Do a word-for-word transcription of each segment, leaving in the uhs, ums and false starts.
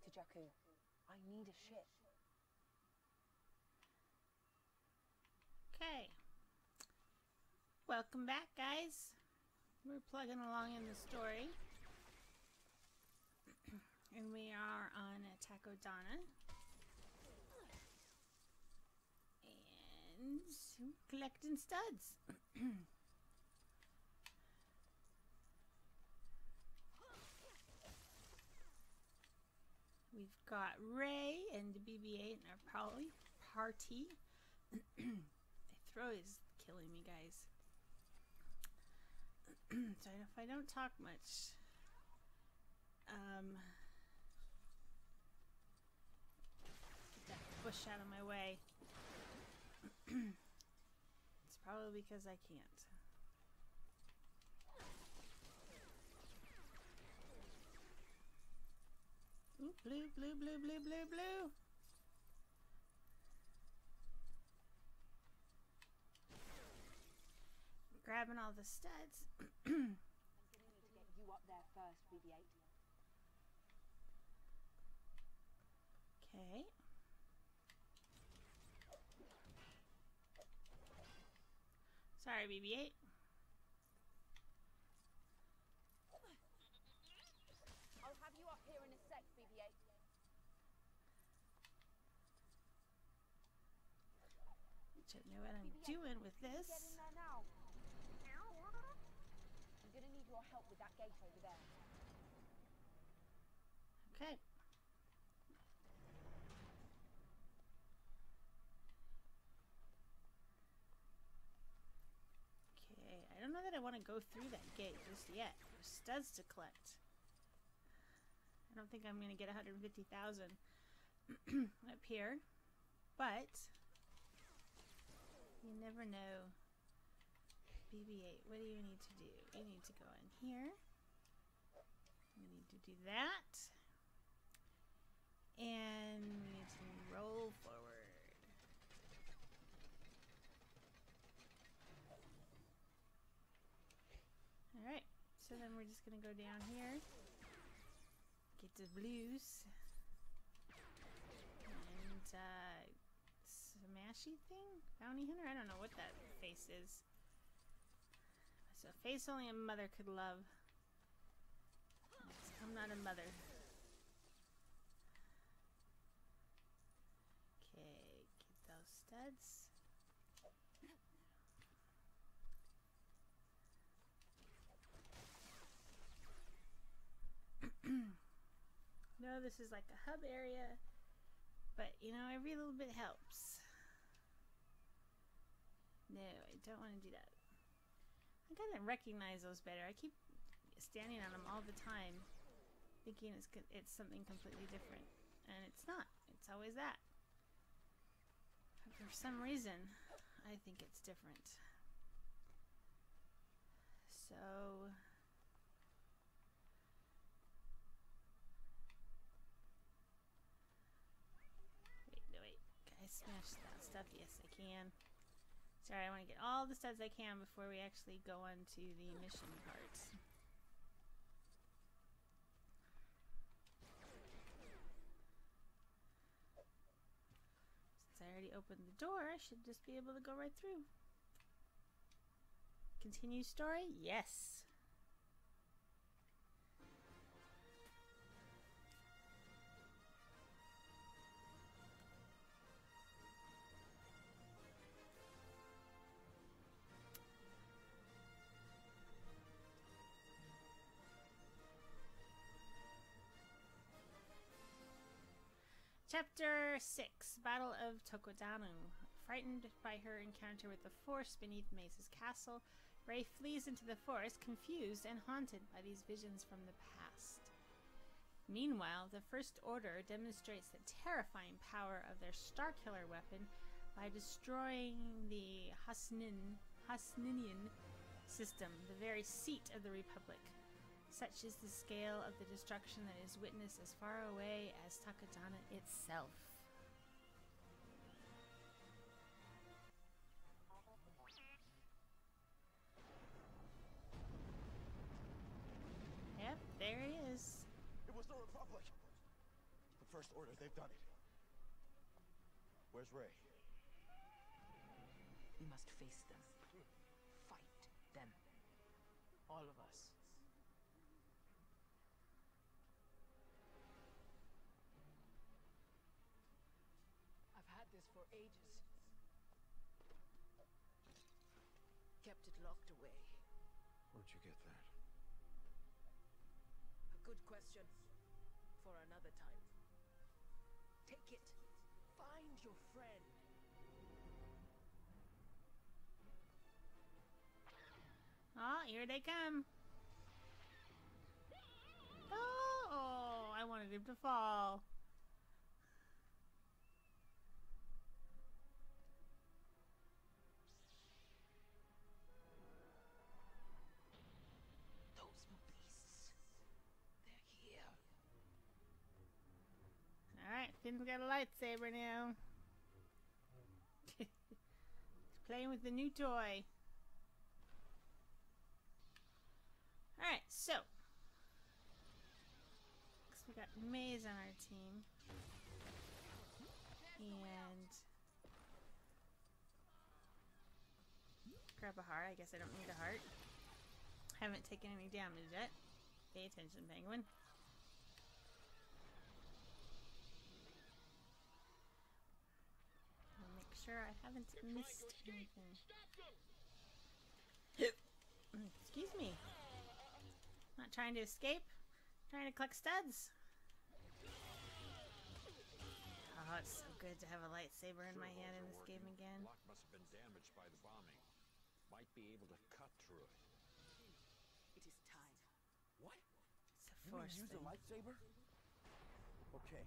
to Jakku. I need a ship. Okay. Welcome back, guys. We're plugging along in the story. And we are on Takodana. And collecting studs. We've got Ray and B B eight in our poly party. The throw is killing me, guys. So if I don't talk much, um, get that bush out of my way. It's probably because I can't. Ooh, blue, blue, blue, blue, blue, blue. Grabbing all the studs. I'm gonna need to get you up there first, B B eight. Okay. Sorry, B B eight. I'll have you up here in a sec, B B eight. Don't know what I'm doing with this. Get in there now. I'm gonna need your help with that gate over there. Okay. Okay, I don't know that I want to go through that gate just yet. There's studs to collect. I don't think I'm going to get one hundred fifty thousand up here, but you never know. B B eight, what do you need to do? You need to go in here. We need to do that. And we need to roll forward. Alright, so then we're just going to go down here. Get the blues. And, uh, smashy thing? Bounty hunter? I don't know what that face is. It's a face only a mother could love. I'm not a mother. Okay, get those studs. No, this is like a hub area, but you know, every little bit helps. No, I don't want to do that. I gotta recognize those better. I keep standing on them all the time, thinking it's it's something completely different, and it's not. It's always that. But for some reason, I think it's different. So. Wait, no, wait. Can I smash that stuff? Yes, I can. Sorry, I want to get all the studs I can before we actually go on to the mission parts. Since I already opened the door, I should just be able to go right through. Continue story? Yes. Chapter six, Battle of Takodana. Frightened by her encounter with the Force beneath Mace's castle, Rey flees into the forest, confused and haunted by these visions from the past. Meanwhile, the First Order demonstrates the terrifying power of their Starkiller weapon by destroying the Hasnin, Hasninian system, the very seat of the Republic. Such is the scale of the destruction that is witnessed as far away as Takodana itself. Yep, there he is. It was the Republic. First Order, they've done it. Where's Ray? We must face them. Fight them. All of us. I've had this for ages. Kept it locked away. Where'd you get that? A good question. For another time. Take it. Find your friend. Oh, here they come. Oh, oh, I wanted him to fall. Those beasts. They're here. Alright, Finn's got a lightsaber now. He's playing with the new toy. Alright, so. Looks we got Maze on our team. And. Grab a heart. I guess I don't need a heart. Haven't taken any damage yet. Pay attention, Pengwenn. I'll make sure I haven't missed anything. Excuse me. Not trying to escape. Trying to collect studs. Oh, it's so good to have a lightsaber in my hand in this game again. Lock must have been damaged by the bombing. Might be able to cut through it. It is time. What? It's a You mean force use a thing. lightsaber? Okay.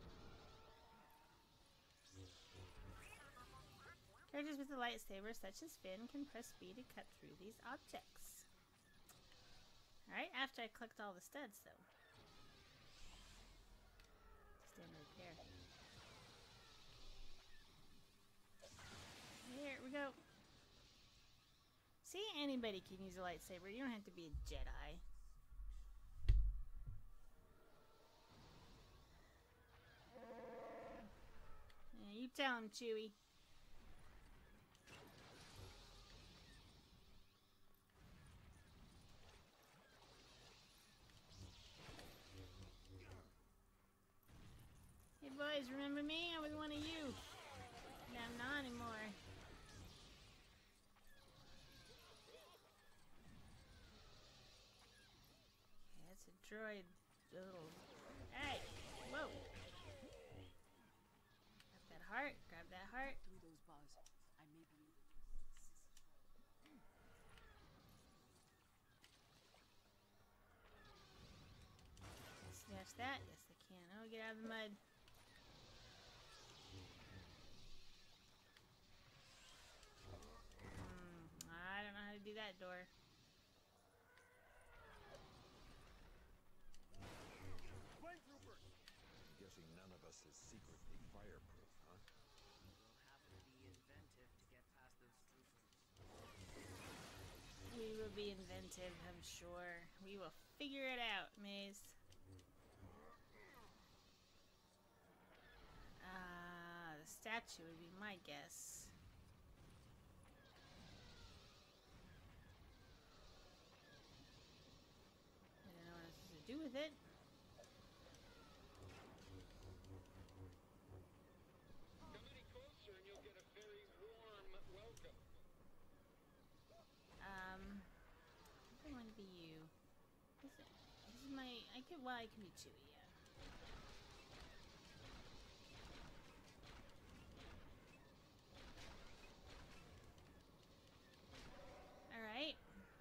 Characters with a lightsaber, such as Finn, can press B to cut through these objects. Alright, after I collect all the studs, though. Stand right there. Here we go. See, anybody can use a lightsaber. You don't have to be a Jedi. Yeah, you tell him, Chewie. Hey boys, remember me? I was one of you. Now I'm not anymore. Yeah, it's a droid. Little. Hey! Whoa! Grab that heart. Grab that heart. Through those bars, I may be able to. Smash that. Yes, I can. Oh, get out of the mud. Hmm, I don't know how to do that door. Flamethrowers! Guessing none of us is secretly fireproof, huh? We'll have to be inventive to get past those troopers. We will be inventive, I'm sure. We will figure it out, Maze. Ah, the statue would be my guess. I don't know what I'm supposed to do with it. Come any closer and you'll get a very warm welcome. Um, I think I want to be you. This is, this is my. I could. Well, I can be Chewie. Yeah. All right.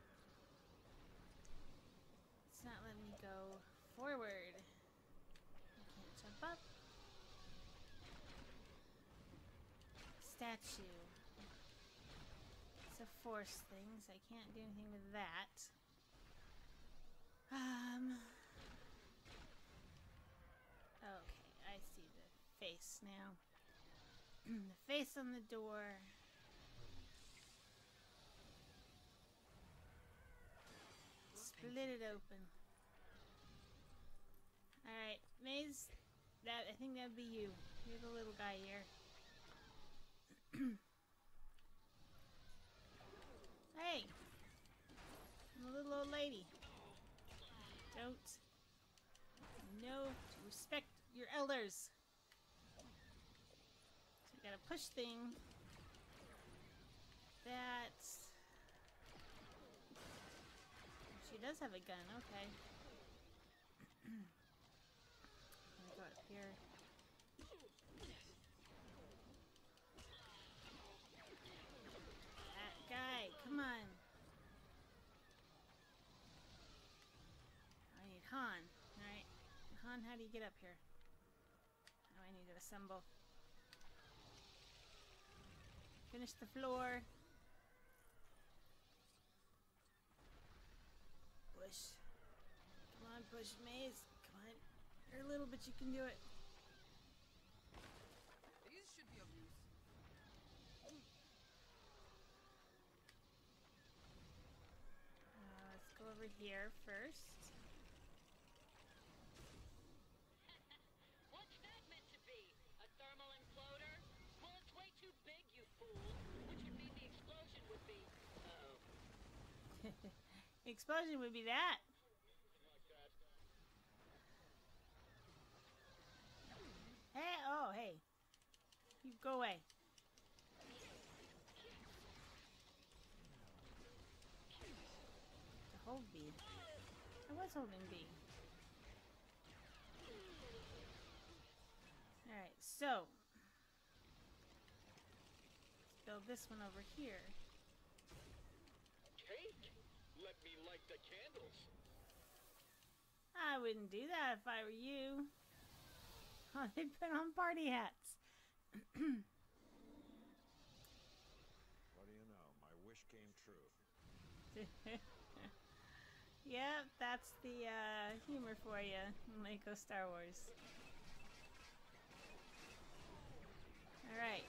It's not letting me go forward. I can't jump up. Statue. It's a force thing, so I can't do anything with that. Um. Okay, I see the face now. The face on the door. Split it open. Alright, Maze, that I think that'd be you. You're the little guy here. Hey, I'm a little old lady. Don't know to respect your elders. So you got a push thing. That she does have a gun. Okay. Let me go up here. That guy, come on. I need Han. Alright. Han, how do you get up here? Oh, I need to assemble. Finish the floor. Push. Come on, push, Maze. Come on. You're a little, but you can do it. These should be of use. Uh, let's go over here first. What's that meant to be? A thermal imploder? Well, it's way too big, you fool. Which would mean the explosion would be... Uh-oh. The explosion would be that. Hey, oh, hey. You go away. To hold B. I was holding B. Alright, so. Let's build this one over here. Cake? Let me light the candles. I wouldn't do that if I were you. Oh, they put on party hats. What do you know? My wish came true. Yep, that's the uh, humor for you, Mako Star Wars. Alright.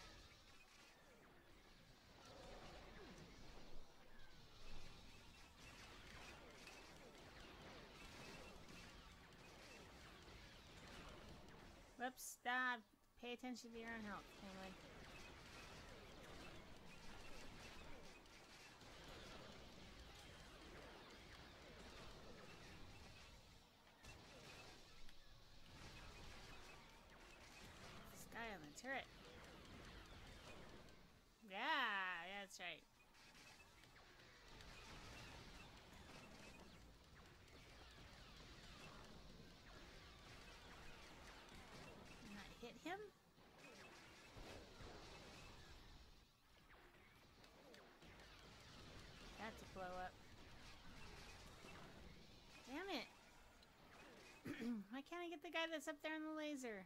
Whoops, stop. Pay attention to your own health, Pengwenn. This guy on the turret. Yeah, that's right. Hit him? That's a blow up. Damn it! Why can't I get the guy that's up there on the laser?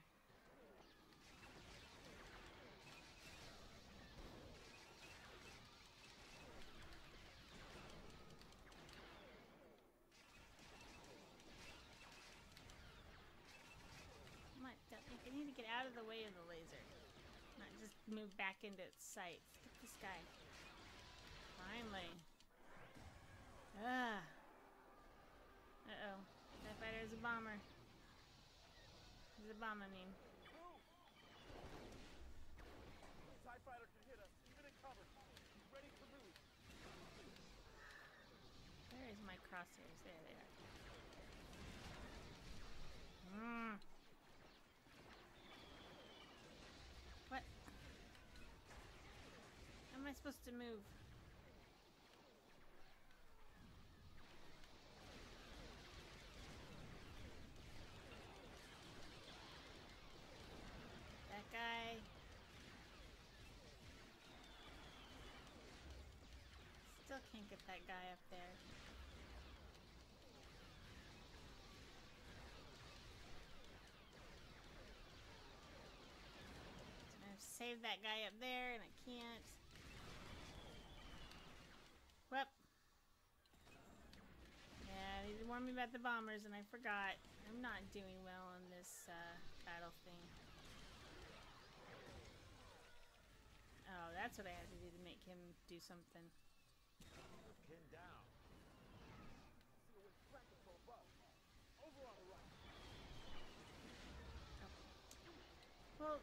I need to get out of the way of the laser. Not just move back into its sight. Get this guy. Finally. Ah. Uh-oh. That fighter is a bomber. He's a bomber meme. TIE fighter can hit us, even in cover. He's ready to move. Where is my crosshairs? There they are. Hmm. What? How am I supposed to move? That guy. Still can't get that guy up there. Save that guy up there, and I can't. Whoop. Yeah, they warned me about the bombers, and I forgot. I'm not doing well on this uh, battle thing. Oh, that's what I had to do to make him do something. Pinned down. Well...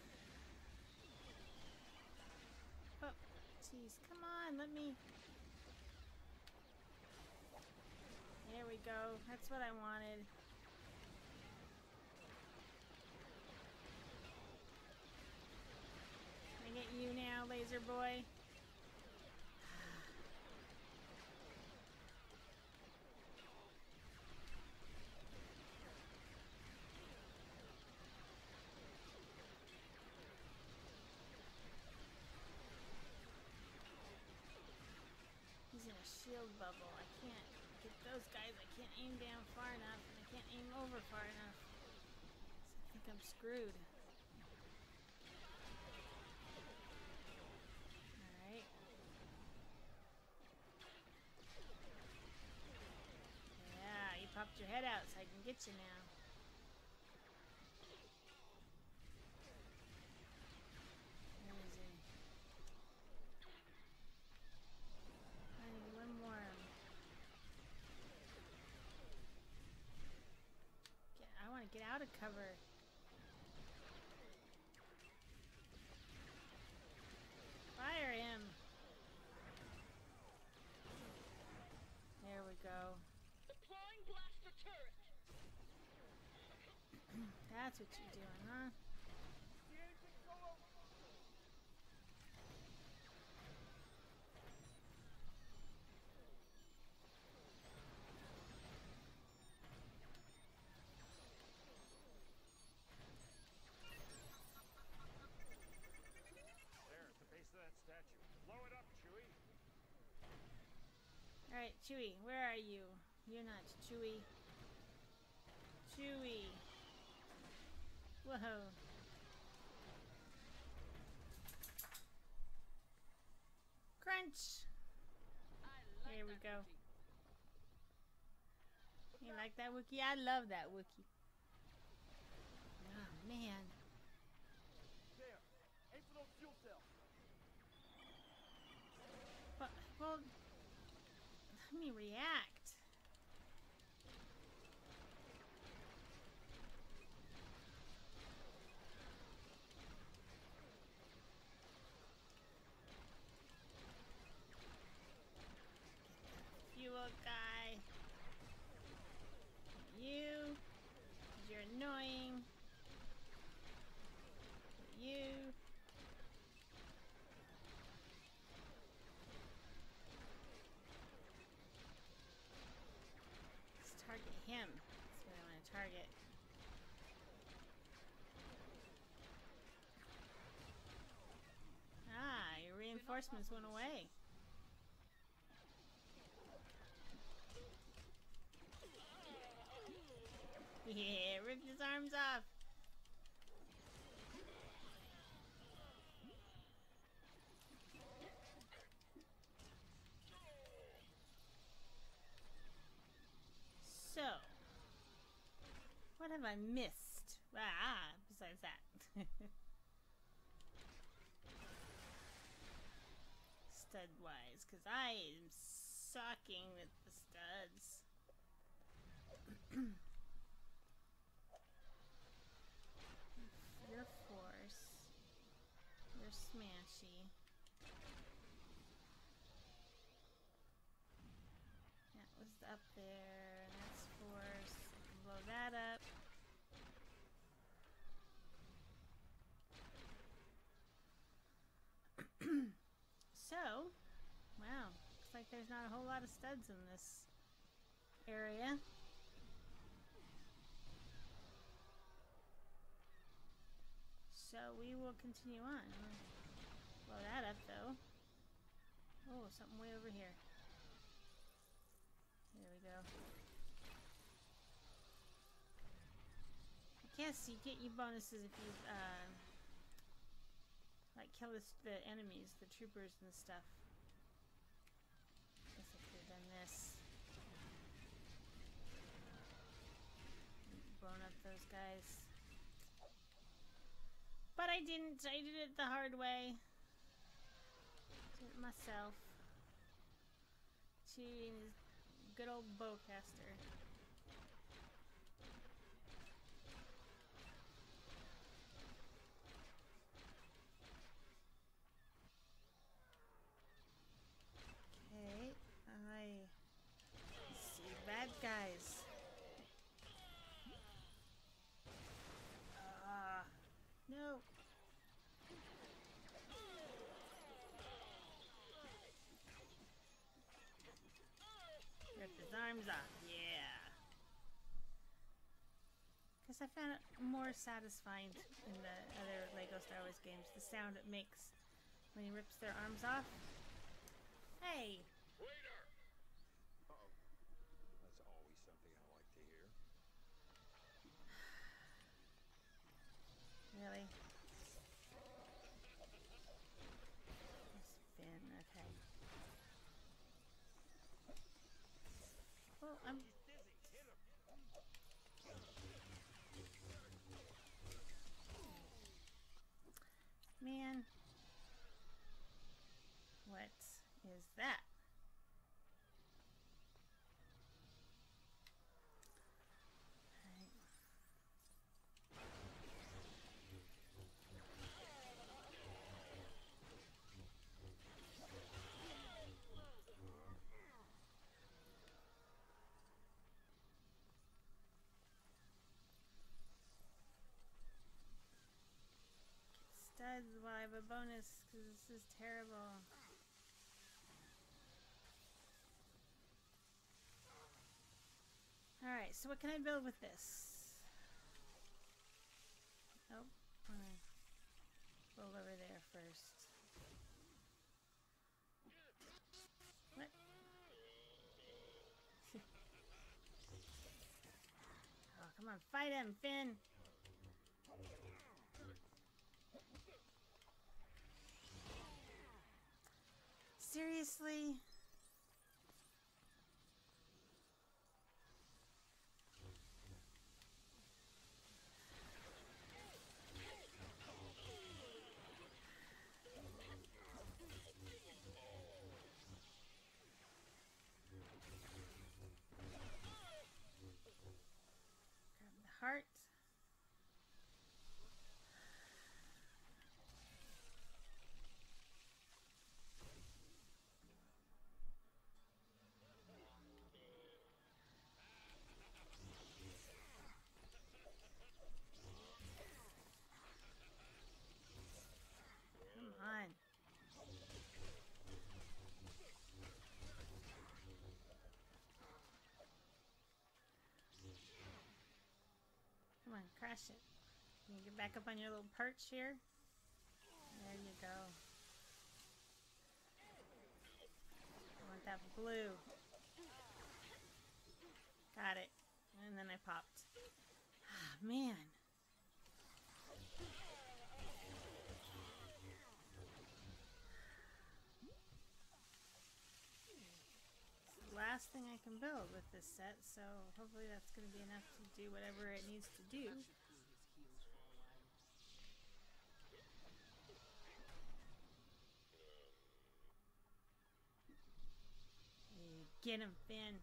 Oh, jeez. Come on, let me... There we go. That's what I wanted. Can I get you now, laser boy? He's in a shield bubble. I can't get those guys. I can't aim down far enough, and I can't aim over far enough. So I think I'm screwed. Alright. Yeah, you popped your head out so I can get you now. Where is he? I need one more. Get, I want to get out of cover. Fire him. There we go. Deploying blaster turret. That's what you're doing, huh? See anything, Solo? There, at the base of that statue. Blow it up, Chewie. Alright, Chewie, where are you? You're not Chewie. Chewie. Whoa. Crunch! I like Here we that go. Wookiee. You like that Wookiee? I love that Wookiee. Oh, man. There. Aim for those fuel cells. But, well, let me react. Fuel guy. You. You're annoying. You. Let's target him. That's what I want to target. Ah, your reinforcements went away. Yeah, ripped his arms off. So, what have I missed? Ah, besides that. Stud-wise, because I am sucking with the studs. Your force. You're smashy. That was up there. That's force. Blow that up. So, wow. Looks like there's not a whole lot of studs in this area. So we will continue on. Blow that up though. Oh, something way over here. There we go. Yes, you get your bonuses if you uh, like kill the, the enemies, the troopers and stuff. Guess I could have done this. Blown up those guys. But I didn't. I did it the hard way. Did it myself. Cheating is good old bowcaster. guys. Ah, uh, no. Rip his arms off. Yeah. Because I found it more satisfying in the other Lego Star Wars games. The sound it makes when he rips their arms off. Hey! Waiter! Uh-oh. That's always something I like to hear. Really? Spin, okay. Well, I'm... Man. What is that? Studs while I have a bonus because this is terrible. Alright, so what can I build with this? Oh, I'm gonna build over there first. What? Oh, come on, fight him, Finn! Seriously? Grab the heart. Come on. Come on, crash it. Can you get back up on your little perch here? There you go. I want that blue. Got it. And then I popped. Ah, man. It's the last thing I can build with this set, so hopefully that's going to be enough to do whatever it needs to do. Get him, Finn.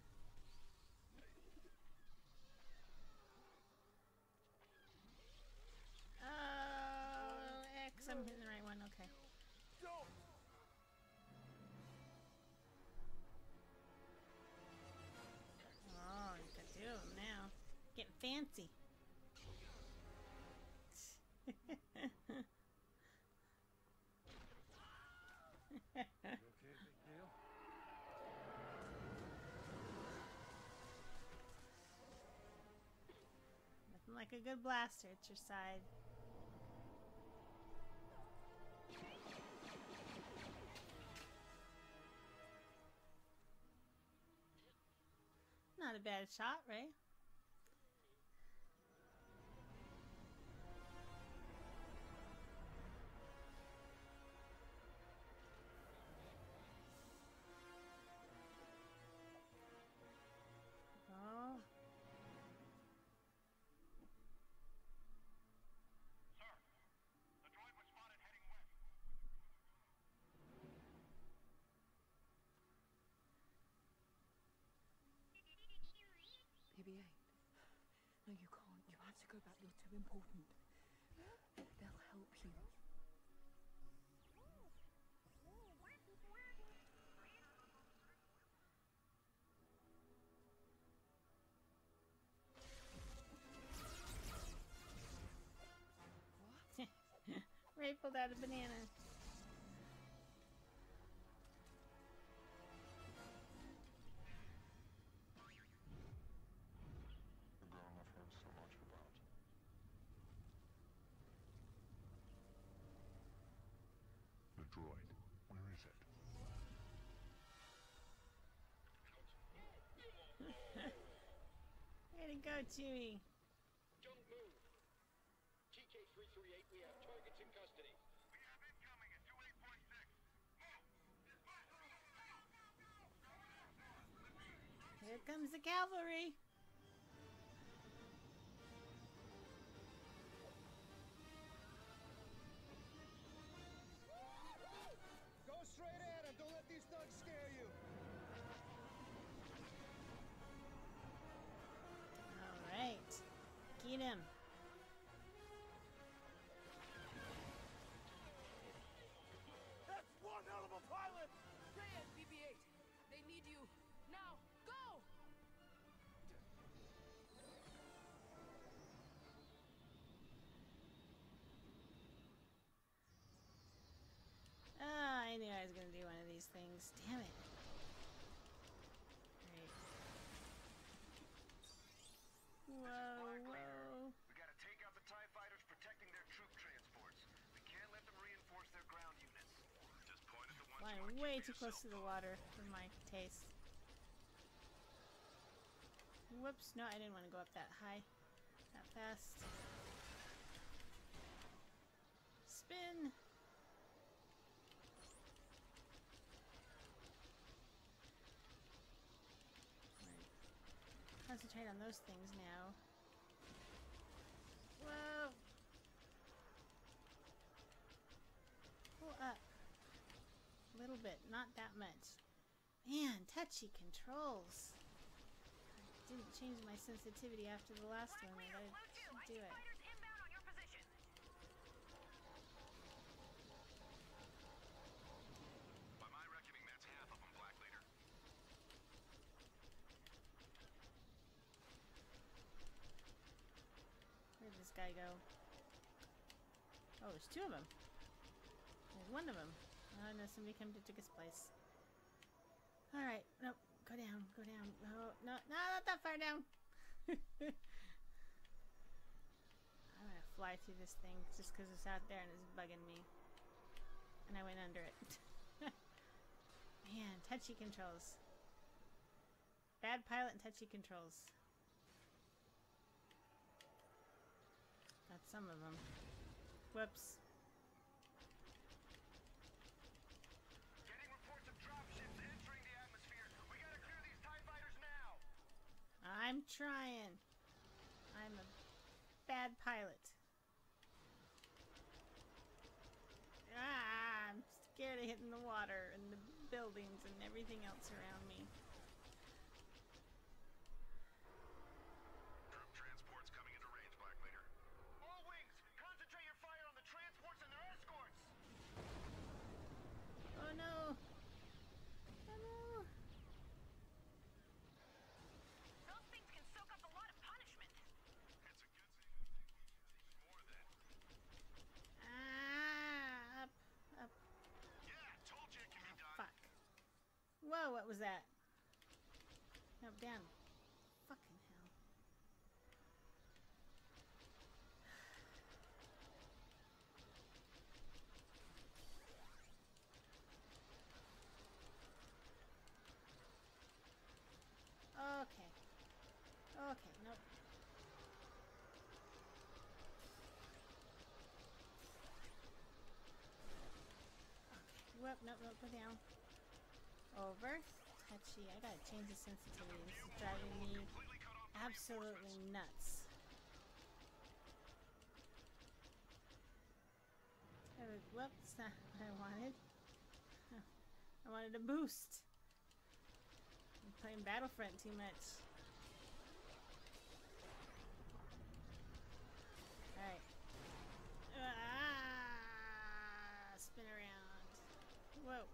Oh, X. I'm hitting the right one. Okay. Oh, you got two of them now. Getting fancy. Nothing like a good blaster at your side. Not a bad shot, right? Oh. Sir, the droid was spotted heading west. B B eight. No, you can't. You have to go back. You're too important. They'll help you. Ray pulled out a banana. The girl I've heard so much about. The droid. Where is it? Way to go, Chewie. Don't move. T K three three eight, we have targets in custody. We have incoming at two eight point six. Here comes the cavalry. Go straight at him. Don't let these thugs scare you. All right. Get him. That's one hell of a pilot. Ray and B B eight, they need you. Now, go! Ah, I knew I was gonna do one of these things. Damn it. Great. Whoa, whoa. We gotta take out the TIE fighters protecting their troop transports. We can't let them reinforce their ground units. Just point at the ones Flying you want way keep too for close to the yourself. water for my taste. Whoops, no, I didn't want to go up that high, that fast. Spin! Right. Concentrate on those things now. Whoa! Pull up. A little bit, not that much. Man, touchy controls. I didn't change my sensitivity after the last one, but I should do it. By my reckoning, that's half of them, Black Leader. Where'd this guy go? Oh, there's two of them. There's one of them. Oh no, somebody came to took his place. Alright, nope. Go down, go down. Oh, no, no, not that far down. I'm gonna fly through this thing just because it's out there and it's bugging me. And I went under it. Man, touchy controls. Bad pilot and touchy controls. That's some of them. Whoops. Getting reports of dropships entering the atmosphere. We gotta clear these TIE fighters now. I'm trying. I'm a bad pilot. Ah, I'm scared of hitting the water and the buildings and everything else around me. Troop transports coming into range, Black Leader. All wings, concentrate your fire on the transports and their escorts. Oh no! Oh no! Those things can soak up a lot of punishment. It's a good thing more than. Ah! Up, up. Yeah, told you it can be done. Fuck. Whoa, what was that? Nope, down. Fucking hell. Okay. Okay, nope. Okay, whoop, nope, nope, go down. Over. Touchy. I gotta change the sensitivity. This is driving me absolutely nuts. Oh, whoops, not what I wanted. I wanted a boost. I'm playing Battlefront too much. Alright. Ah, spin around. Whoa.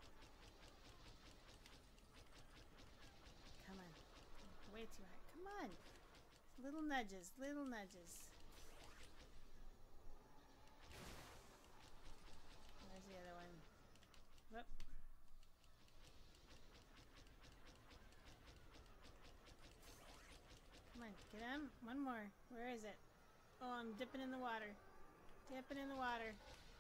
Come on. Way too high. Come on. Little nudges, little nudges. on, get him. One more. Where is it? Oh, I'm dipping in the water. Dipping in the water.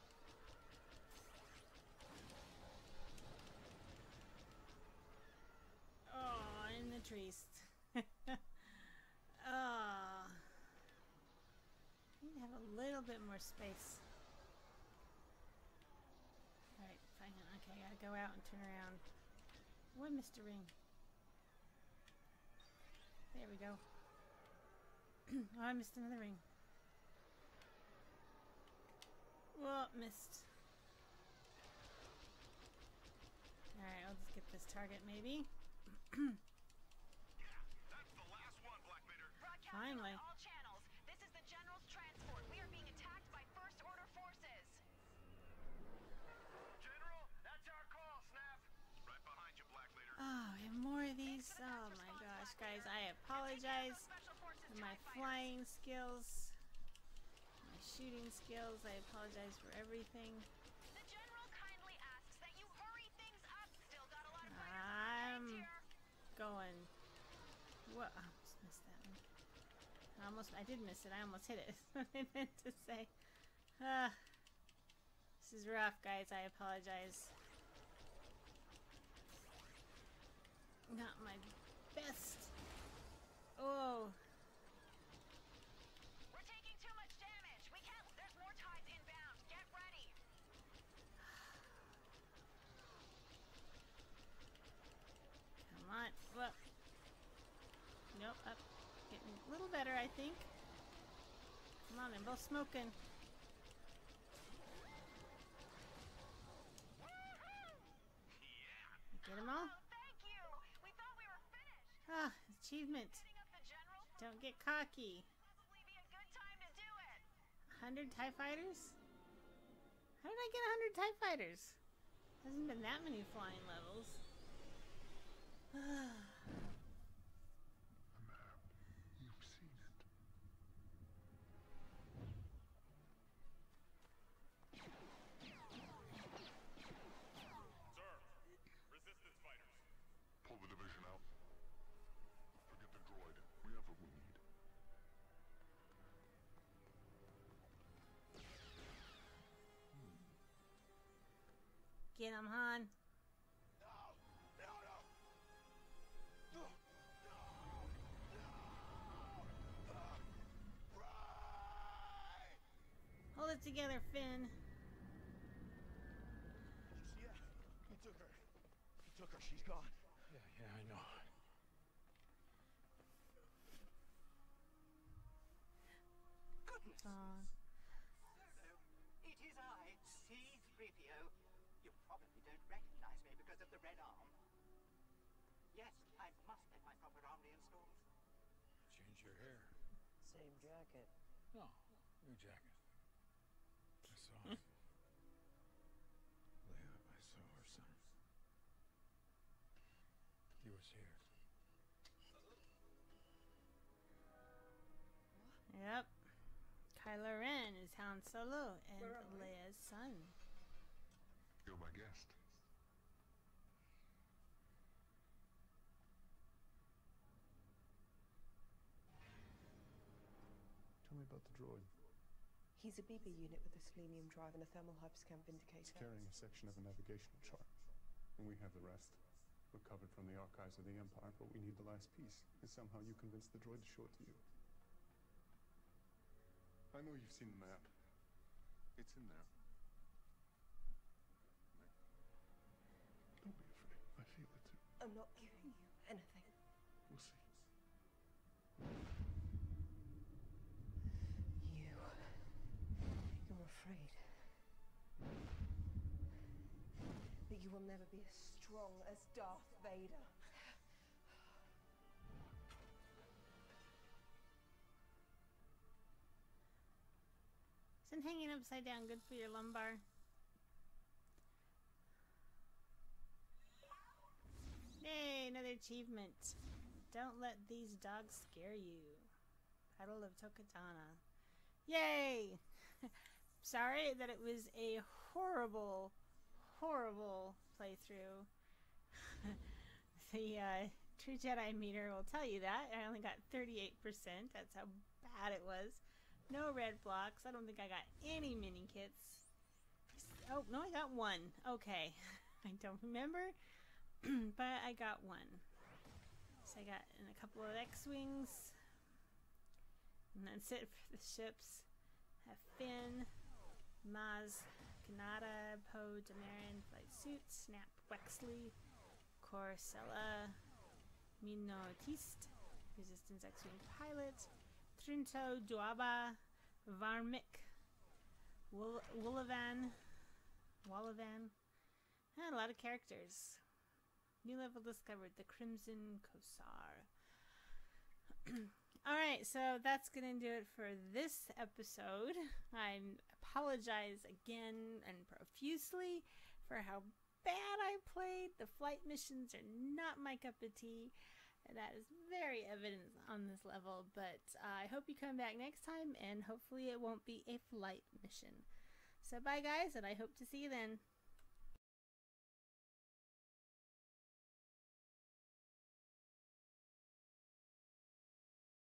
Oh, in the trees. Oh. I need to have a little bit more space. Alright, fine. Okay, I gotta go out and turn around. Oh, I missed a ring. There we go. Oh, I missed another ring. Whoa, missed. Alright, I'll just get this target maybe. Yeah, that's the last one, Black Matter. Broadcasting Finally. on all channels. This is the General's transport. We are being attacked by First Order forces. General, that's our call, Snap. Right behind you, Black Matter. Oh, we have more of these. Oh my gosh, guys, I apologize for my flying skills, my shooting skills. I apologize for everything. The General kindly asks that you hurry things up. Still got a lot of fighters I'm here. going. What? I almost missed that one. I almost. I did miss it. I almost hit it. That's what I meant to say. Ah, this is rough, guys. I apologize. Not my best. Oh. We're taking too much damage. We can't. There's more tides inbound. Get ready. Come on. Well. Nope. Up. Getting a little better, I think. Come on, they're both smoking. Get them all? Oh, thank you. We thought we were finished. Ah, achievement. Hitting up the General Don't get cocky. probably be a good time to do it. one hundred TIE fighters? How did I get one hundred TIE fighters? Hasn't been that many flying levels. The map. You've seen it. Sir, resistance fighters. Pull the division out. Forget the droid. We have what we need. Get him, Han. Hold it together, Finn. Yeah, he took her. He took her. She's gone. Yeah, yeah, I know. Goodness. Aw. It is I, C three P O. You probably don't recognize me because of the red arm. Yes, I must get my proper arm reinstalled. Change your hair. Same jacket. No, new jacket. I saw it. Leia, I saw her son. He was here. Yep. Kylo Ren is Han Solo and Leia's son. You're my guest. Tell me about the droid. He's a B B unit with a selenium drive and a thermal hyperscan vindicator. It's carrying a section of a navigational chart. And we have the rest. We're covered from the archives of the Empire, but we need the last piece. And somehow you convinced the droid to show it to you. I know you've seen the map. It's in there. Don't be afraid. I feel it too. I'm not giving you anything. We'll see. You. You're afraid. That you will never be as strong as Darth Vader. Isn't hanging upside down good for your lumbar? Yay, another achievement. Don't let these dogs scare you. Battle of Takodana. Yay! Sorry that it was a horrible, horrible playthrough. The uh, True Jedi meter will tell you that. I only got thirty-eight percent. That's how bad it was. No red blocks. I don't think I got any mini kits. Oh, no, I got one. Okay. I don't remember, but I got one. So I got in a couple of X-Wings. And that's it for the ships. Have Finn, Maz, Kanata, Poe, Dameron, Flight Suit, Snap, Wexley, Corcella, Minotiste, Resistance X-Wing Pilot, Trinto, Duaba, Varmik, Wool Woolavan, Wallavan, and a lot of characters. New level discovered, the Crimson Kosar. Alright, so that's gonna do it for this episode. I apologize again and profusely for how bad I played. The flight missions are not my cup of tea. That is very evident on this level, but uh, I hope you come back next time, and hopefully it won't be a flight mission. So bye guys, and I hope to see you then.